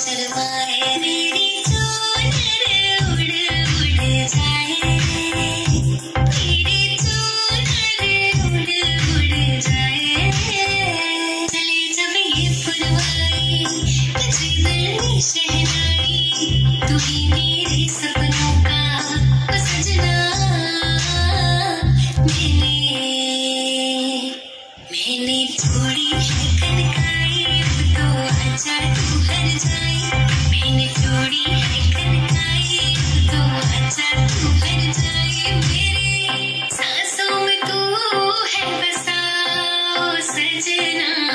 शर्माए मेरी चूनर उड़ उड़ जाए, मेरी चूनर उड़ उड़ जाए। चले जब ये पुरवाई बजे दिल में शहनाई, तू ही मेरे सपनों का ओ सजना। मैंने छोड़ी है कनकाई, अब तो आजा तू हर जाए। मैंने छोड़ी है कनकाई, अब तो आजा तू हर जाए। मेरे सांसों में तू है बसा ओ सजना।